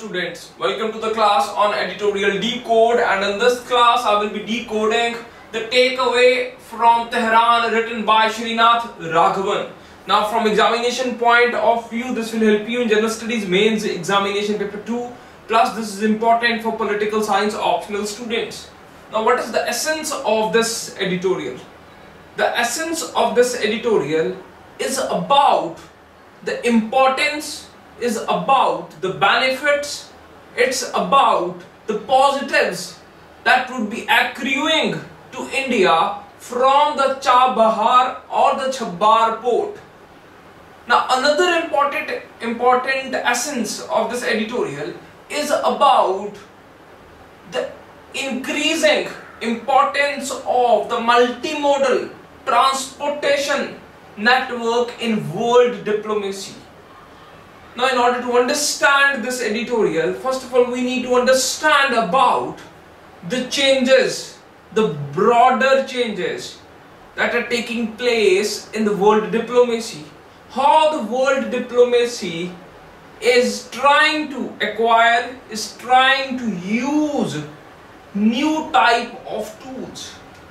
students, welcome to the class on editorial decode, and in this class I will be decoding the takeaway from Tehran written by Srinath Raghavan. Now from examination point of view, this will help you in general studies mains examination paper 2, plus this is important for political science optional students. Now what is the essence of this editorial? The essence of this editorial is about the importance, is about the benefits, it's about the positives that would be accruing to India from the Chabahar or the Chabbar port. Now another important essence of this editorial is about the increasing importance of the multimodal transportation network in world diplomacy. Now in order to understand this editorial, first of all we need to understand about the changes, the broader changes that are taking place in the world diplomacy. How the world diplomacy is trying to acquire, is trying to use new type of tools.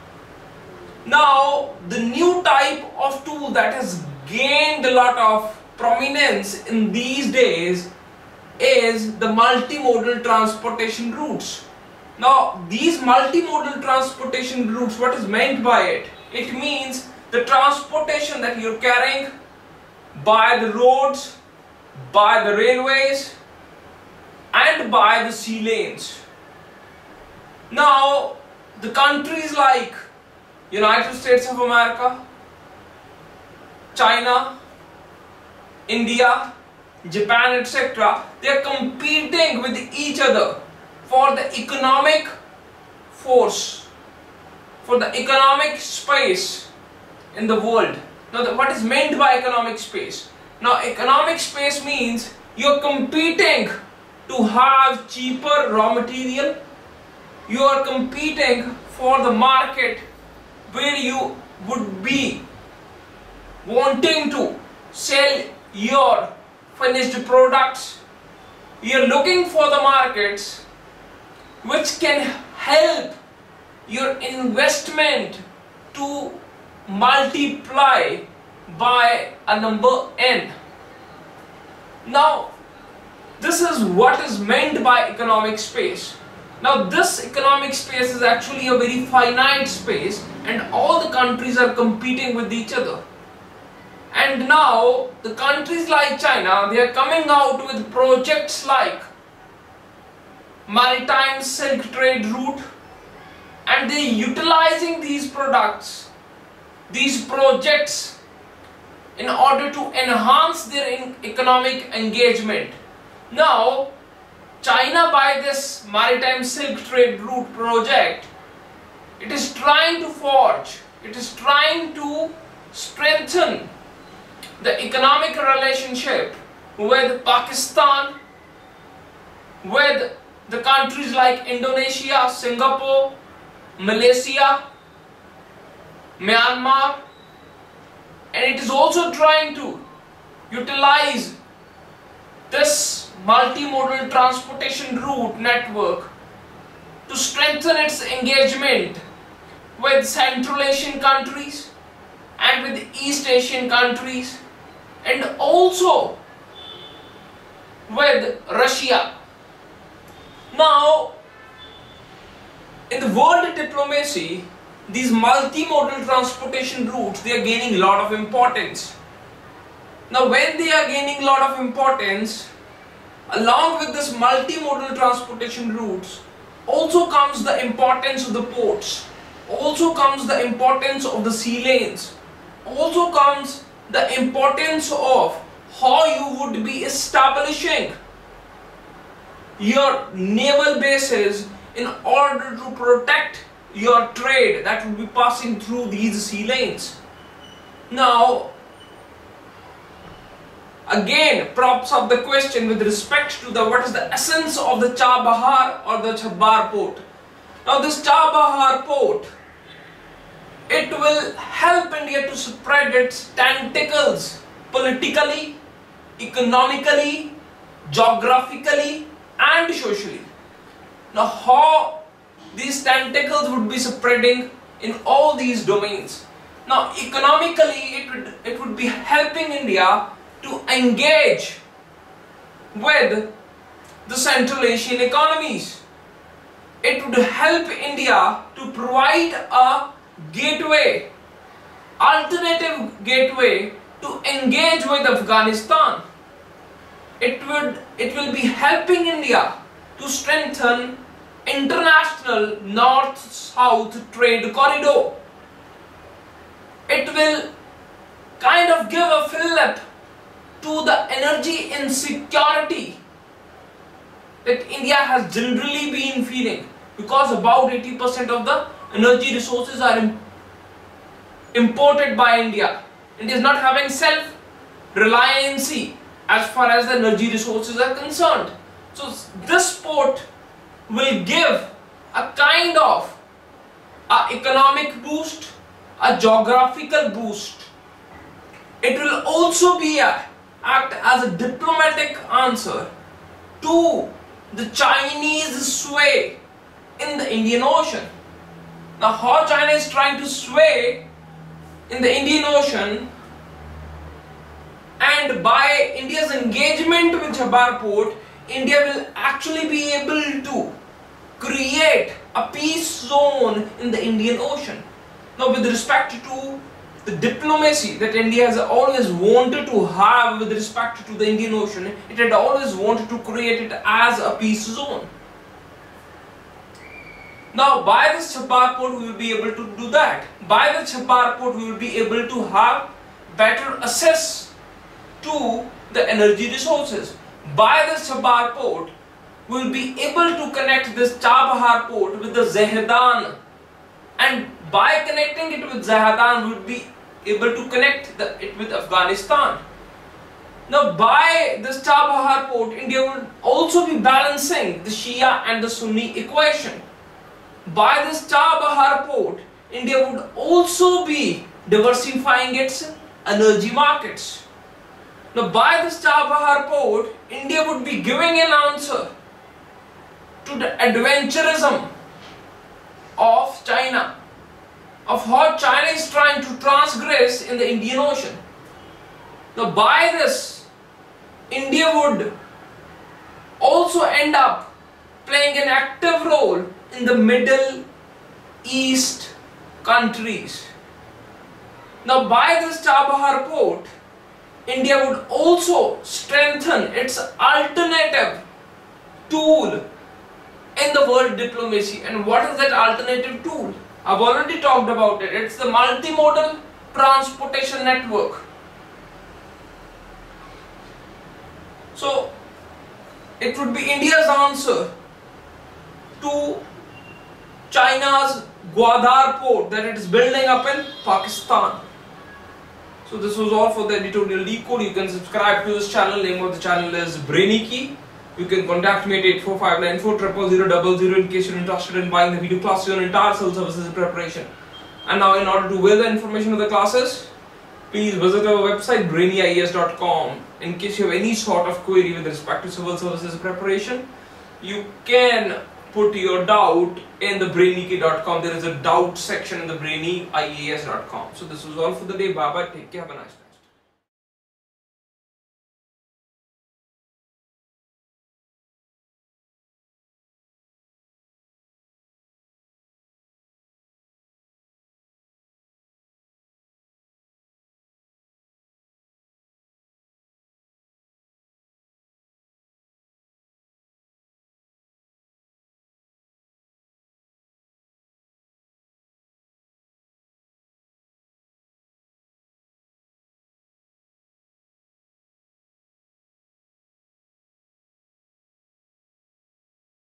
Now the new type of tool that has gained a lot of prominence in these days is the multimodal transportation routes. Now these multimodal transportation routes, what is meant by it? It means the transportation that you're carrying by the roads, by the railways and by the sea lanes. Now the countries like United States of America, China, India, Japan, etc., they are competing with each other for the economic force, for the economic space in the world. Now what is meant by economic space? Now economic space means you are competing to have cheaper raw material, you are competing for the market where you would be wanting to sell your finished products. You're looking for the markets which can help your investment to multiply by a number n. Now this is what is meant by economic space. Now this economic space is actually a very finite space and all the countries are competing with each other. And now the countries like China, they are coming out with projects like maritime silk trade route, and they are utilizing these products, these projects in order to enhance their economic engagement. Now China, by this maritime silk trade route project, it is trying to forge, it is trying to strengthen the economic relationship with Pakistan, with the countries like Indonesia, Singapore, Malaysia, Myanmar, and it is also trying to utilize this multimodal transportation route network to strengthen its engagement with Central Asian countries and with East Asian countries and also with Russia. Now in the world diplomacy, these multimodal transportation routes, they are gaining a lot of importance. Now when they are gaining a lot of importance, along with this multimodal transportation routes also comes the importance of the ports, also comes the importance of the sea lanes, also comes the importance of how you would be establishing your naval bases in order to protect your trade that will be passing through these sea lanes. Now again props up the question with respect to the what is the essence of the Chabahar or the Chabbar port. Now this Chabahar port, it will help India to spread its tentacles politically, economically, geographically and socially. Now, how these tentacles would be spreading in all these domains. Now, economically, it would be helping India to engage with the Central Asian economies. It would help India to provide a gateway, alternative gateway to engage with Afghanistan. It will be helping India to strengthen international north-south trade corridor. It will kind of give a fillip to the energy insecurity that India has generally been feeling, because about 80% of the energy resources are imported by India. India is not having self-reliancy as far as the energy resources are concerned. So this port will give a kind of economic boost, a geographical boost. It will also be act as a diplomatic answer to the Chinese sway in the Indian Ocean. Now, how China is trying to sway in the Indian Ocean, and by India's engagement with Chabahar port, India will actually be able to create a peace zone in the Indian Ocean. Now, with respect to the diplomacy that India has always wanted to have with respect to the Indian Ocean, it had always wanted to create it as a peace zone. Now, by this Chabahar port, we will be able to do that. By the Chabahar port, we will be able to have better access to the energy resources. By this Chabahar port, we will be able to connect this Chabahar port with the Zahedan, and by connecting it with Zahedan, we will be able to connect it with Afghanistan. Now, by this Chabahar port, India will also be balancing the Shia and the Sunni equation. By this Chabahar port, India would also be diversifying its energy markets. Now, by this Chabahar port, India would be giving an answer to the adventurism of China, of how China is trying to transgress in the Indian Ocean. Now, by this, India would also end up playing an active role in the Middle East countries. Now, by this Chabahar port, India would also strengthen its alternative tool in the world diplomacy. And what is that alternative tool? I've already talked about it. It's the multimodal transportation network. So, it would be India's answer to China's Gwadar port that it is building up in Pakistan. So this was all for the editorial decode. You can subscribe to this channel. Name of the channel is Brainy Key. You can contact me at 84594000000 in case you're interested in buying the video classes on entire civil services preparation. And now, in order to view the information of the classes, please visit our website brainyias.com. In case you have any sort of query with respect to civil services preparation, you can put your doubt in the brainykey.com. There is a doubt section in the brainyias.com. So this was all for the day. Bye bye. Take care. Have a nice day.